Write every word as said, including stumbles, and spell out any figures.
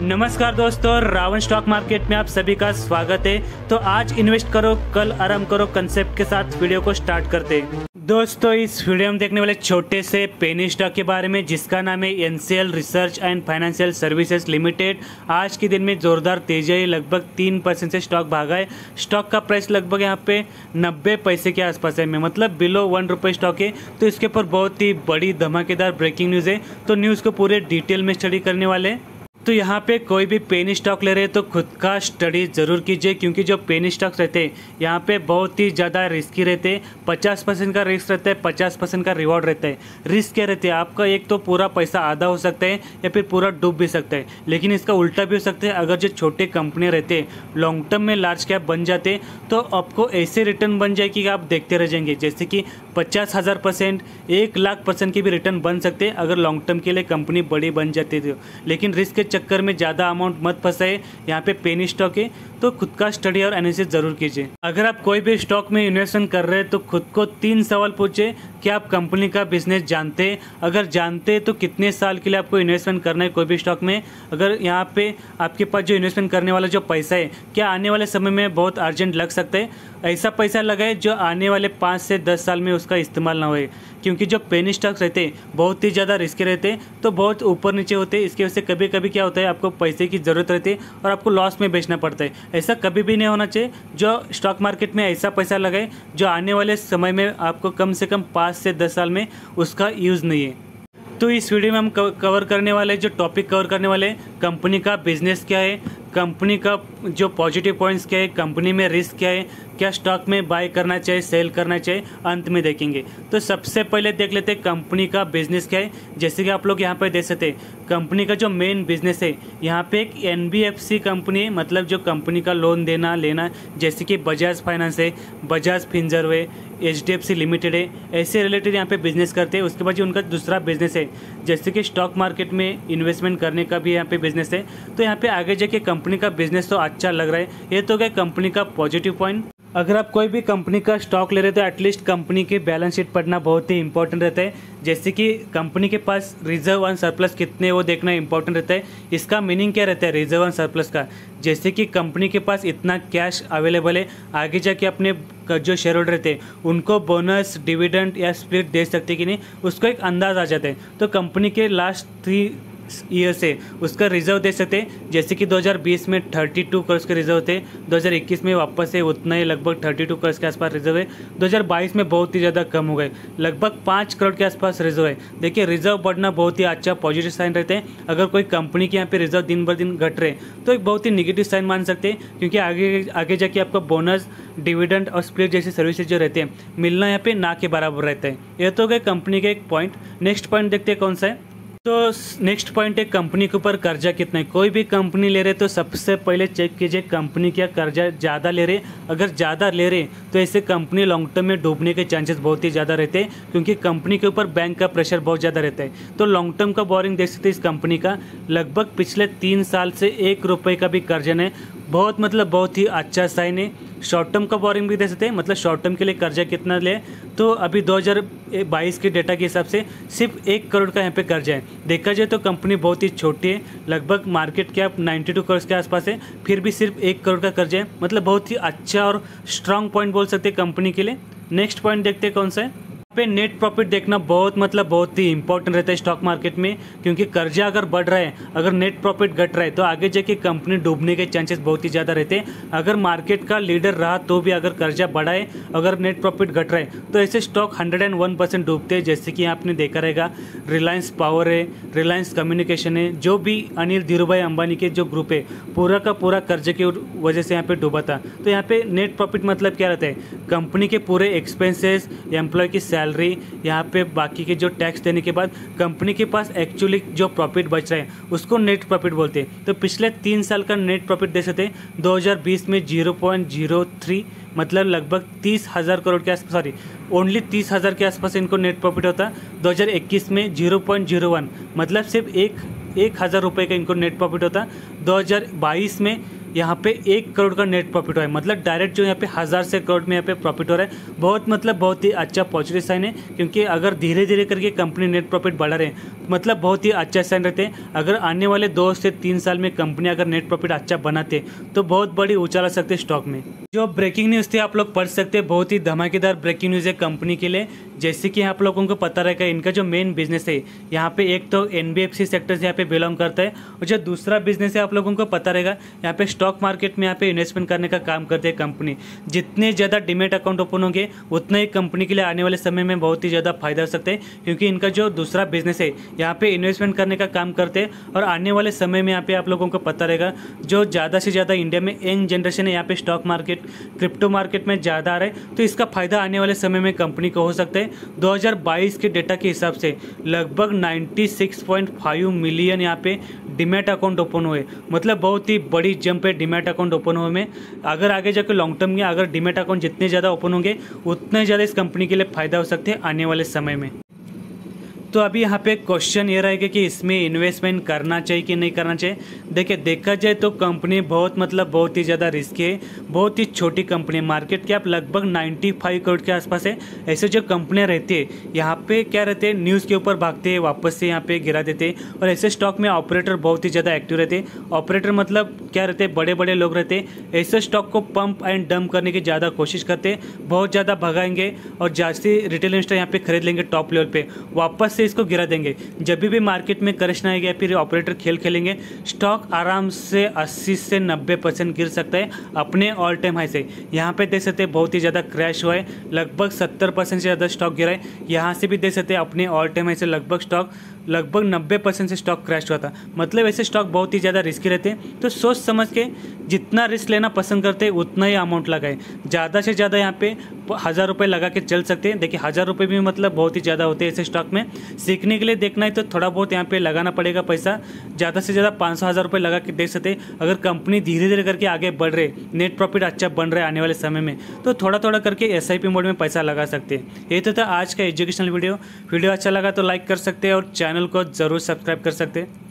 नमस्कार दोस्तों, Ravan stock market में आप सभी का स्वागत है। तो आज इन्वेस्ट करो कल आराम करो कंसेप्ट के साथ वीडियो को स्टार्ट करते हैं। दोस्तों इस वीडियो में देखने वाले छोटे से पेनी स्टॉक के बारे में जिसका नाम है NCL research and financial services limited. आज के दिन में जोरदार तेजी आई, लगभग तीन परसेंट से स्टॉक भागा है। स्टॉक का प्राइस लगभग यहाँ पे नब्बे पैसे के आसपास है, में मतलब बिलो वन रुपये स्टॉक है। तो इसके ऊपर बहुत ही बड़ी धमाकेदार ब्रेकिंग न्यूज़ है, तो न्यूज़ को पूरे डिटेल में स्टडी करने वाले हैं। तो यहाँ पे कोई भी पेनी स्टॉक ले रहे हैं तो खुद का स्टडी ज़रूर कीजिए, क्योंकि जो पेनी स्टॉक्स रहते हैं यहाँ पे बहुत ही ज़्यादा रिस्की रहते हैं। पचास परसेंट का रिस्क रहता है, पचास परसेंट का रिवॉर्ड रहता है। रिस्क क्या रहते हैं, आपका एक तो पूरा पैसा आधा हो सकता है या फिर पूरा डूब भी सकता है, लेकिन इसका उल्टा भी हो सकता है। अगर जो छोटे कंपनियाँ रहते हैं लॉन्ग टर्म में लार्ज कैप बन जाते हैं तो आपको ऐसे रिटर्न बन जाए कि आप देखते रह जाएंगे। जैसे कि पचास हज़ार परसेंट एक लाख परसेंट की भी रिटर्न बन सकते हैं अगर लॉन्ग टर्म के लिए कंपनी बड़ी बन जाती है। लेकिन रिस्क के चक्कर में ज़्यादा अमाउंट मत फंसाए। यहाँ पे पेनी स्टॉक है तो खुद का स्टडी और एनालिसिस जरूर कीजिए। अगर आप कोई भी स्टॉक में इन्वेस्टमेंट कर रहे हैं तो खुद को तीन सवाल पूछे कि आप कंपनी का बिजनेस जानते हैं। अगर जानते हैं तो कितने साल के लिए आपको इन्वेस्टमेंट करना है कोई भी स्टॉक में। अगर यहाँ पे आपके पास जो इन्वेस्टमेंट करने वाला जो पैसा है क्या आने वाले समय में बहुत अर्जेंट लग सकता है, ऐसा पैसा लगाए जो आने वाले पाँच से दस साल में उसका इस्तेमाल ना होए। क्योंकि जो पेनी स्टॉक्स रहते हैं बहुत ही ज़्यादा रिस्की रहते हैं, तो बहुत ऊपर नीचे होते हैं। इसकी वजह से कभी कभी क्या होता है, आपको पैसे की ज़रूरत रहती है और आपको लॉस में बेचना पड़ता है। ऐसा कभी भी नहीं होना चाहिए। जो स्टॉक मार्केट में ऐसा पैसा लगाए जो आने वाले समय में आपको कम से कम पाँच से दस साल में उसका यूज़ नहीं है। तो इस वीडियो में हम कवर करने वाले जो टॉपिक कवर करने वाले कंपनी का बिजनेस क्या है, कंपनी का जो पॉजिटिव पॉइंट्स क्या है, कंपनी में रिस्क क्या है, क्या स्टॉक में बाय करना चाहिए सेल करना चाहिए, अंत में देखेंगे। तो सबसे पहले देख लेते हैं कंपनी का बिजनेस क्या है। जैसे कि आप लोग यहाँ पे देख सकते हैं कंपनी का जो मेन बिजनेस है, यहाँ पे एक एनबीएफसी कंपनी है, मतलब जो कंपनी का लोन देना लेना, जैसे कि बजाज फाइनेंस है, बजाज फिनसर्व है, एचडीएफसी लिमिटेड है, ऐसे रिलेटेड यहाँ पे बिजनेस करते हैं। उसके बाद जो उनका दूसरा बिजनेस है जैसे कि स्टॉक मार्केट में इन्वेस्टमेंट करने का भी यहाँ पे बिजनेस है। तो यहाँ पे आगे जाके कंपनी का बिजनेस तो अच्छा लग रहा है। ये तो क्या कंपनी का पॉजिटिव पॉइंट। अगर आप कोई भी कंपनी का स्टॉक ले रहे हो तो एटलीस्ट कंपनी की बैलेंस शीट पढ़ना बहुत ही इंपॉर्टेंट रहता है। जैसे कि कंपनी के पास रिजर्व एंड सरप्लस कितने वो देखना इंपॉर्टेंट रहता है। इसका मीनिंग क्या रहता है रिजर्व एंड सरप्लस का, जैसे कि कंपनी के पास इतना कैश अवेलेबल है, आगे जाके अपने जो शेयर होल्डर रहते हैं उनको बोनस डिविडेंड या स्प्लिट दे सकते कि नहीं, उसको एक अंदाज आ जाता है। तो कंपनी के लास्ट थ्री ईयर से उसका रिजर्व दे सकते हैं। जैसे कि दो हज़ार बीस में बत्तीस करोड़ के रिजर्व थे, दो हज़ार इक्कीस में वापस से उतना ही लगभग बत्तीस करोड़ के आसपास रिजर्व है। दो हज़ार बाईस में बहुत ही ज़्यादा कम हो गए, लगभग पाँच करोड़ के आसपास रिजर्व है। देखिए रिजर्व बढ़ना बहुत ही अच्छा पॉजिटिव साइन रहते हैं। अगर कोई कंपनी के यहाँ पे रिजर्व दिन ब दिन घट रहे तो एक बहुत ही निगेटिव साइन मान सकते हैं, क्योंकि आगे आगे जाके आपको बोनस डिविडेंड और स्प्लिट जैसे सर्विसेज जो रहते हैं मिलना यहाँ पे ना के बराबर रहता है। यह तो गए कंपनी का एक पॉइंट। नेक्स्ट पॉइंट देखते हैं कौन सा है। तो नेक्स्ट पॉइंट है कंपनी के ऊपर कर्जा कितना है। कोई भी कंपनी ले रहे तो सबसे पहले चेक कीजिए कंपनी क्या कर्जा ज़्यादा ले रहे। अगर ज़्यादा ले रहे तो ऐसे कंपनी लॉन्ग टर्म में डूबने के चांसेस बहुत ही ज़्यादा रहते हैं, क्योंकि कंपनी के ऊपर बैंक का प्रेशर बहुत ज़्यादा रहता है। तो लॉन्ग टर्म का बोरिंग देख सकते हैं इस कंपनी का, लगभग पिछले तीन साल से एक रुपये का भी कर्जा है। बहुत मतलब बहुत ही अच्छा साइन है। शॉर्ट टर्म का बोरिंग भी दे सकते हैं, मतलब शॉर्ट टर्म के लिए कर्जा कितना ले, तो अभी दो हज़ार बाईस के डेटा के हिसाब से सिर्फ एक करोड़ का यहाँ पे कर्जा है। देखा जाए तो कंपनी बहुत ही छोटी है, लगभग मार्केट कैप बानवे करोड़ के आसपास है, फिर भी सिर्फ एक करोड़ का कर्जा है। मतलब बहुत ही अच्छा और स्ट्रांग पॉइंट बोल सकते हैं कंपनी के लिए। नेक्स्ट पॉइंट देखते हैं कौन सा है। पे नेट प्रॉफिट देखना बहुत मतलब बहुत ही इंपॉर्टेंट रहता है स्टॉक मार्केट में, क्योंकि कर्जा अगर बढ़ रहा है, अगर नेट प्रॉफिट घट रहा है तो आगे जाके कंपनी डूबने के चांसेस बहुत ही ज़्यादा रहते हैं। अगर मार्केट का लीडर रहा तो भी अगर कर्जा बढ़ा है, अगर नेट प्रॉफिट घट रहा है तो ऐसे stock hundred and one percent डूबते हैं। जैसे कि आपने देखा रहेगा रिलायंस पावर है, रिलायंस कम्युनिकेशन है, जो भी अनिल धीरूभाई अंबानी के जो ग्रुप है पूरा का पूरा कर्जे की वजह से यहाँ पे डूबा था। तो यहाँ पे नेट प्रॉफिट मतलब क्या रहता है, कंपनी के पूरे एक्सपेंसेस, एम्प्लॉय की सैलरी, यहाँ पे बाकी के जो टैक्स देने के बाद कंपनी के पास एक्चुअली जो प्रॉफिट बच रहा है उसको नेट प्रॉफिट बोलते हैं। तो पिछले तीन साल का नेट प्रॉफिट दे सकते हैं। दो हज़ार बीस में जीरो पॉइंट जीरो थ्री मतलब लगभग तीस हज़ार करोड़ के आसपास, सॉरी ओनली तीस हज़ार के आसपास इनको नेट प्रॉफिट होता। दो हज़ार इक्कीस में जीरो पॉइंट जीरो वन मतलब सिर्फ एक एक हज़ार रुपये का इनको नेट प्रॉफिट होता। दो हज़ार बाईस में यहाँ पे एक करोड़ का नेट प्रॉफिट हो रहा है, मतलब डायरेक्ट जो यहाँ पे हज़ार से करोड़ में यहाँ पे प्रॉफिट हो रहा है। बहुत मतलब बहुत ही अच्छा पॉजिटिव साइन है, क्योंकि अगर धीरे धीरे करके कंपनी नेट प्रॉफिट बढ़ा रहे हैं मतलब बहुत ही अच्छा साइन रहते हैं। अगर आने वाले दो से तीन साल में कंपनी अगर नेट प्रॉफिट अच्छा बनाते तो बहुत बड़ी ऊंचाई ला सकते स्टॉक में। जो ब्रेकिंग न्यूज़ थे आप लोग पढ़ सकते हैं, बहुत ही धमाकेदार ब्रेकिंग न्यूज़ है कंपनी के लिए। जैसे कि आप लोगों को पता रहेगा इनका जो मेन बिजनेस है यहाँ पे एक तो एनबीएफसी सेक्टर से यहाँ पे बिलोंग करता है, और जो दूसरा बिजनेस है आप लोगों को पता रहेगा यहाँ पे स्टॉक मार्केट में यहाँ पे इन्वेस्टमेंट करने का काम करते हैं कंपनी। जितने ज़्यादा डीमैट अकाउंट ओपन होंगे उतना ही कंपनी के लिए आने वाले समय में बहुत ही ज़्यादा फायदा हो सकता है, क्योंकि इनका जो दूसरा बिजनेस है यहाँ पे इन्वेस्टमेंट करने का काम करते हैं। और आने वाले समय में यहाँ पे आप लोगों को पता रहेगा जो ज़्यादा से ज़्यादा इंडिया में यंग जनरेशन है यहाँ पे स्टॉक मार्केट क्रिप्टो मार्केट में ज़्यादा आ रहा है, तो इसका फायदा आने वाले समय में कंपनी को हो सकता है। दो हज़ार बाईस के डेटा के हिसाब से लगभग छियानवे पॉइंट पाँच मिलियन यहाँ पे डीमैट अकाउंट ओपन हुए, मतलब बहुत ही बड़ी जंप है डीमैट अकाउंट ओपन हुए में। अगर आगे जाकर लॉन्ग टर्म में अगर डीमैट अकाउंट जितने ज़्यादा ओपन होंगे उतने ज़्यादा इस कंपनी के लिए फायदा हो सकते हैं आने वाले समय में। तो अभी यहाँ पे क्वेश्चन ये रहेगा कि इसमें इन्वेस्टमेंट करना चाहिए कि नहीं करना चाहिए। देखिए देखा जाए तो कंपनी बहुत मतलब बहुत ही ज़्यादा रिस्की है, बहुत ही छोटी कंपनी है, मार्केट कैप लगभग पचानवे करोड़ के आसपास है। ऐसे जो कंपनियाँ रहती है यहाँ पे क्या रहते हैं न्यूज़ के ऊपर भागते हैं वापस से यहाँ पे गिरा देते हैं, और ऐसे स्टॉक में ऑपरेटर बहुत ही ज़्यादा एक्टिव रहते हैं। ऑपरेटर मतलब क्या रहते हैं बड़े बड़े लोग रहते हैं, ऐसे स्टॉक को पंप एंड डंप करने की ज़्यादा कोशिश करते हैं, बहुत ज़्यादा भगाएंगे और जास्ती रिटेल इन्वेस्टर यहाँ पे खरीद लेंगे टॉप लेवल पे, वापस इसको गिरा देंगे। जब भी मार्केट में करेक्शन आएगा फिर ऑपरेटर खेल खेलेंगे, स्टॉक आराम से अस्सी से नब्बे परसेंट गिर सकता है अपने ऑल टाइम हाई से। यहाँ पे देख सकते हैं बहुत ही ज़्यादा क्रैश हुआ है, लगभग सत्तर परसेंट से ज़्यादा स्टॉक गिरा है। यहाँ से भी देख सकते हैं अपने ऑल टाइम हाई से लगभग स्टॉक लगभग नब्बे परसेंट से स्टॉक क्रैश हुआ था। मतलब ऐसे स्टॉक बहुत ही ज़्यादा रिस्की रहते हैं, तो सोच समझ के जितना रिस्क लेना पसंद करते हैं उतना ही अमाउंट लगाए। ज़्यादा से ज़्यादा यहाँ पे हज़ार रुपये लगा के चल सकते हैं। देखिए हज़ार रुपये भी मतलब बहुत ही ज़्यादा होते हैं ऐसे स्टॉक में। सीखने के लिए देखना है तो थोड़ा बहुत यहाँ पे लगाना पड़ेगा पैसा, ज़्यादा से ज़्यादा पाँच सौ हज़ार रुपये लगा के देख सकते हैं। अगर कंपनी धीरे धीरे करके आगे बढ़ रहे, नेट प्रॉफिट अच्छा बन रहा है आने वाले समय में, तो थोड़ा थोड़ा करके एस आई पी मोड में पैसा लगा सकते हैं। ये तो था आज का एजुकेशनल वीडियो। वीडियो अच्छा लगा तो लाइक कर सकते हैं और चैनल को ज़रूर सब्सक्राइब कर सकते हैं।